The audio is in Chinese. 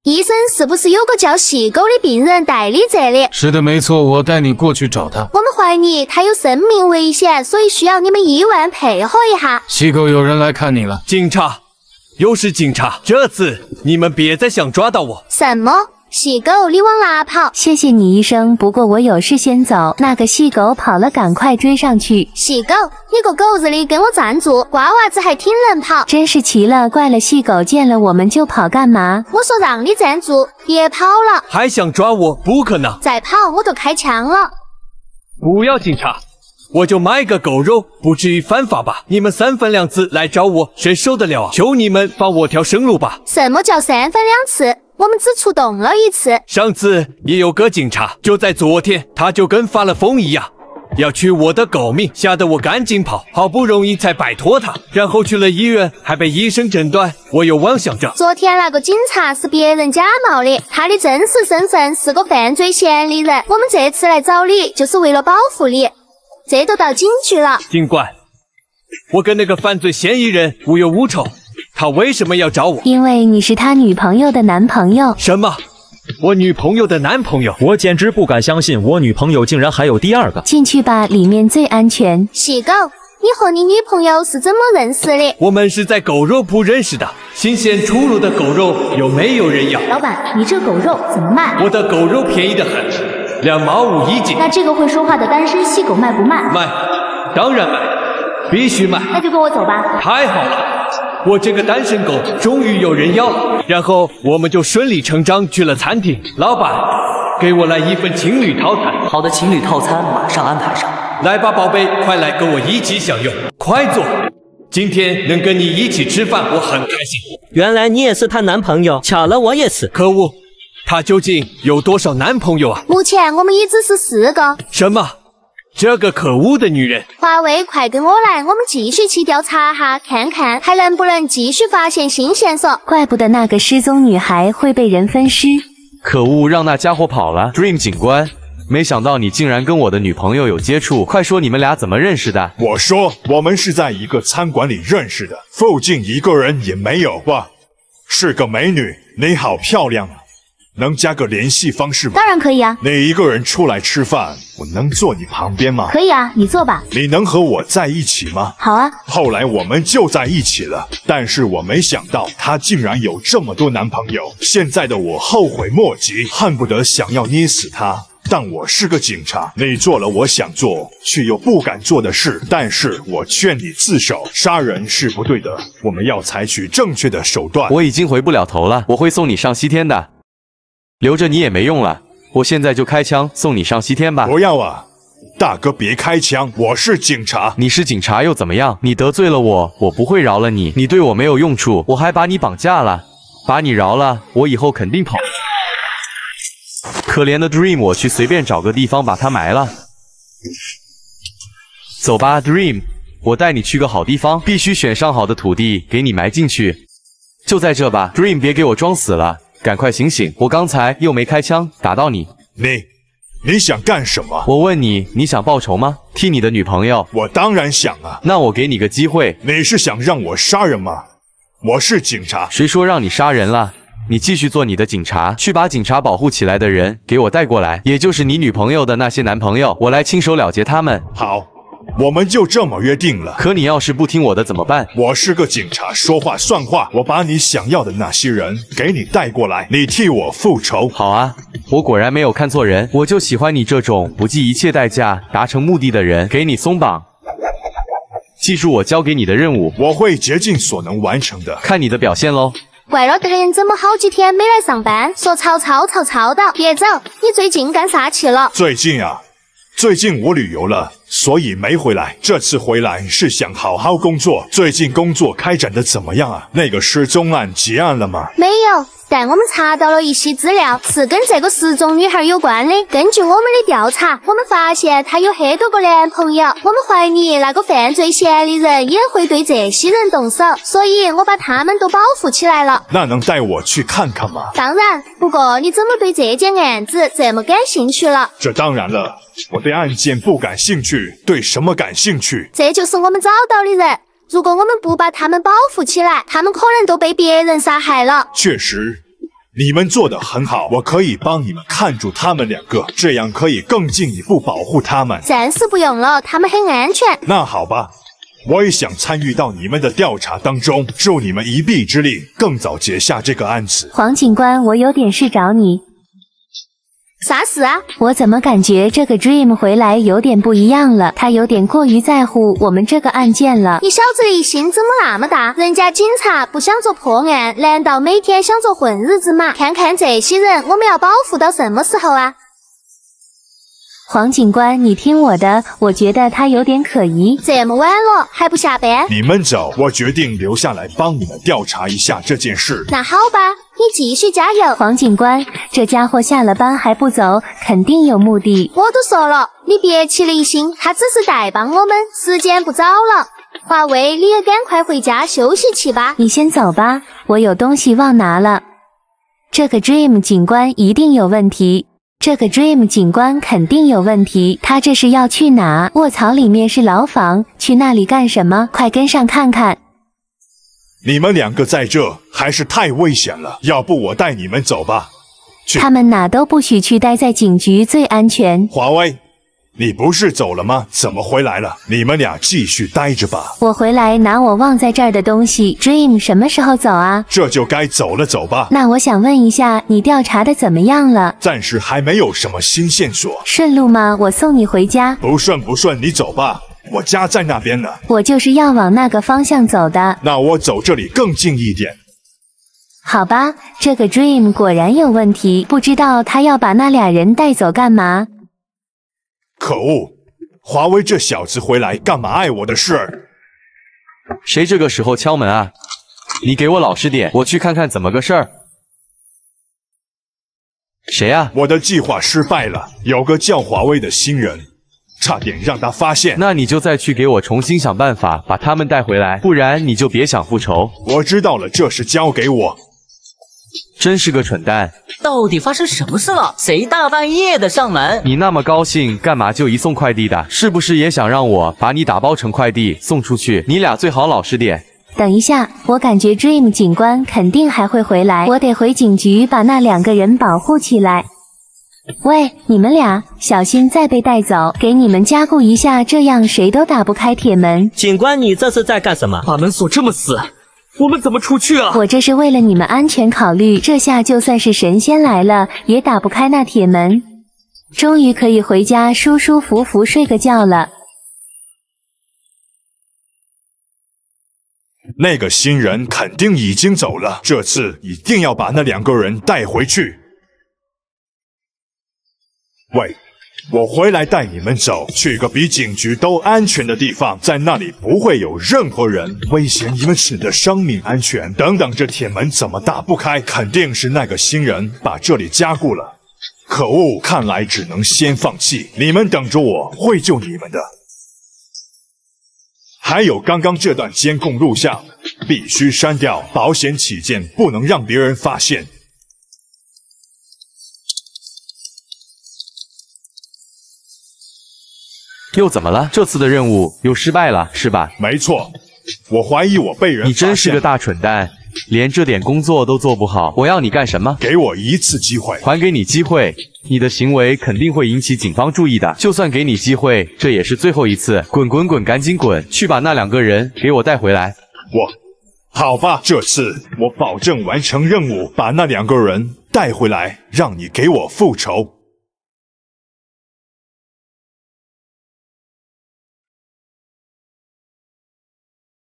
医生是不是有个叫细狗的病人代理这里？ 是的，没错，我带你过去找他。 我们怀疑他有生命危险，所以需要你们医院配合一下。 细狗，有人来看你了。 警察，又是警察，这次你们别再想抓到我。 什么？细狗，你往哪跑？ 谢谢你医生，不过我有事先走。那个细狗跑了，赶快追上去。 细狗，你个狗日的，跟我站住！瓜娃子还挺能跑。 真是奇了怪了，细狗见了我们就跑干嘛？ 我说让你站住，别跑了！ 还想抓我？不可能！ 再跑我就开枪了！ 不要警察，我就卖个狗肉，不至于犯法吧？你们3分2次来找我，谁受得了啊？求你们放我条生路吧！ 什么叫3分2次？我们只出动了1次。 上次也有个警察，就在昨天，他就跟发了疯一样，要取我的狗命，吓得我赶紧跑，好不容易才摆脱他，然后去了医院，还被医生诊断我有妄想症。 昨天那个警察是别人假冒的，他的真实身份是个犯罪嫌疑人。我们这次来找你，就是为了保护你。这都到警局了。 警官，我跟那个犯罪嫌疑人无忧无仇，他为什么要找我？ 因为你是他女朋友的男朋友。 什么？我女朋友的男朋友？ 我简直不敢相信，我女朋友竟然还有第2个。 进去吧，里面最安全。 细狗，你和你女朋友是怎么认识的？ 我们是在狗肉铺认识的。新鲜出炉的狗肉有没有人要？ 老板，你这狗肉怎么卖？ 我的狗肉便宜得很，2毛5一斤。 那这个会说话的单身细狗卖不卖？ 卖，当然卖，必须卖。 那就跟我走吧。 太好了，我这个单身狗终于有人要了。然后我们就顺理成章去了餐厅。老板，给我来1份情侣套餐。 好的，情侣套餐马上安排上。 来吧，宝贝，快来跟我一起享用，快坐。今天能跟你一起吃饭，我很开心。 原来你也是她男朋友，巧了，我也是。 可恶，她究竟有多少男朋友啊？ 目前我们已知是4个。 什么？这个可恶的女人！ 华为，快跟我来，我们继续去调查哈，看看还能不能继续发现新线索。 怪不得那个失踪女孩会被人分尸。 可恶，让那家伙跑了。Dream 警官，没想到你竟然跟我的女朋友有接触，快说你们俩怎么认识的？ 我说，我们是在一个餐馆里认识的，附近一个人也没有吧？是个美女，你好漂亮啊！能加个联系方式吗？ 当然可以啊。 你一个人出来吃饭，我能坐你旁边吗？ 可以啊，你坐吧。 你能和我在一起吗？ 好啊。 后来我们就在一起了，但是我没想到她竟然有这么多男朋友，现在的我后悔莫及，恨不得想要捏死她。但我是个警察，你做了我想做却又不敢做的事，但是我劝你自首，杀人是不对的，我们要采取正确的手段。 我已经回不了头了，我会送你上西天的，留着你也没用了，我现在就开枪送你上西天吧。 不要啊，大哥别开枪，我是警察。 你是警察又怎么样？你得罪了我，我不会饶了你，你对我没有用处，我还把你绑架了，把你饶了，我以后肯定跑。可怜的 Dream， 我去随便找个地方把它埋了。走吧 Dream， 我带你去个好地方，必须选上好的土地给你埋进去。就在这吧 Dream， 别给我装死了，赶快醒醒，我刚才又没开枪打到你。 你想干什么？ 我问你，你想报仇吗？替你的女朋友？ 我当然想啊。 那我给你个机会。 你是想让我杀人吗？我是警察。 谁说让你杀人了？你继续做你的警察，去把警察保护起来的人给我带过来，也就是你女朋友的那些男朋友，我来亲手了结他们。 好，我们就这么约定了。 可你要是不听我的怎么办？ 我是个警察，说话算话。我把你想要的那些人给你带过来，你替我复仇。 好啊，我果然没有看错人，我就喜欢你这种不计一切代价达成目的的人。给你松绑，记住我交给你的任务， 我会竭尽所能完成的。 看你的表现喽。 怪了得，怎么好几天没来上班？说曹操的，别走！你最近干啥去了？ 最近我旅游了，所以没回来。这次回来是想好好工作。最近工作开展的怎么样啊？那个失踪案结案了吗？ 没有，但我们查到了一些资料，是跟这个失踪女孩有关的。根据我们的调查，我们发现她有很多个男朋友，我们怀疑那个犯罪嫌疑人也会对这些人动手，所以我把他们都保护起来了。 那能带我去看看吗？ 当然，不过你怎么对这件案子这么感兴趣了？ 这当然了，我对案件不感兴趣，对什么感兴趣？ 这就是我们找到的人。如果我们不把他们保护起来，他们可能都被别人杀害了。 确实， 你们做得很好，我可以帮你们看住他们两个，这样可以更进一步保护他们。 暂时不用了，他们很安全。 那好吧，我也想参与到你们的调查当中，助你们一臂之力，更早结下这个案子。 黄警官，我有点事找你。 啥事啊？ 我怎么感觉这个 Dream 回来有点不一样了？他有点过于在乎我们这个案件了。 你小子的心怎么那么大？人家警察不想做破案，难道每天想做混日子吗？看看这些人，我们要保护到什么时候啊？ 黄警官，你听我的，我觉得他有点可疑。 这么晚了还不下班？ 你们走，我决定留下来帮你们调查一下这件事。 那好吧，你继续加油。 黄警官，这家伙下了班还不走，肯定有目的。 我都说了，你别起离心，他只是代帮我们，时间不早了。华为，你也赶快回家休息去吧。 你先走吧，我有东西忘拿了。这个 Dream 警官一定有问题。这个 Dream 警官肯定有问题，他这是要去哪？卧槽，里面是牢房，去那里干什么？快跟上看看！ 你们两个在这还是太危险了，要不我带你们走吧。去， 他们哪都不许去，待在警局最安全。 华为，你不是走了吗？怎么回来了？你们俩继续待着吧。 我回来拿我忘在这儿的东西。Dream 什么时候走啊？ 这就该走了，走吧。 那我想问一下，你调查的怎么样了？ 暂时还没有什么新线索。 顺路吗？我送你回家。 不顺，你走吧。我家在那边呢。 我就是要往那个方向走的。 那我走这里更近一点。 好吧，这个 Dream 果然有问题，不知道他要把那俩人带走干嘛。 可恶，华为这小子回来干嘛碍我的事儿？ 谁这个时候敲门啊？你给我老实点，我去看看怎么个事儿。谁啊？ 我的计划失败了，有个叫华为的新人，差点让他发现。 那你就再去给我重新想办法把他们带回来，不然你就别想复仇。 我知道了，这事交给我。 真是个蠢蛋！ 到底发生什么事了？谁大半夜的上门？ 你那么高兴干嘛就移送快递的？是不是也想让我把你打包成快递送出去？你俩最好老实点。 等一下，我感觉 Dream 警官肯定还会回来，我得回警局把那两个人保护起来。喂，你们俩小心再被带走，给你们加固一下，这样谁都打不开铁门。 警官，你这是在干什么？ 把门锁这么死，我们怎么出去啊？ 我这是为了你们安全考虑，这下就算是神仙来了，也打不开那铁门。终于可以回家舒舒服服睡个觉了。 那个新人肯定已经走了，这次一定要把那两个人带回去。喂，我回来带你们走，去个比警局都安全的地方，在那里不会有任何人威胁你们的生命安全。等等，这铁门怎么打不开？肯定是那个新人把这里加固了。可恶，看来只能先放弃。你们等着我，会救你们的。还有刚刚这段监控录像，必须删掉，保险起见，不能让别人发现。 又怎么了？这次的任务又失败了，是吧？ 没错，我怀疑我被人发现。 你真是个大蠢蛋，连这点工作都做不好。我要你干什么？ 给我一次机会。 还给你机会，你的行为肯定会引起警方注意的。就算给你机会，这也是最后一次。滚滚滚，赶紧滚，去把那两个人给我带回来。 好吧，这次我保证完成任务，把那两个人带回来，让你给我复仇。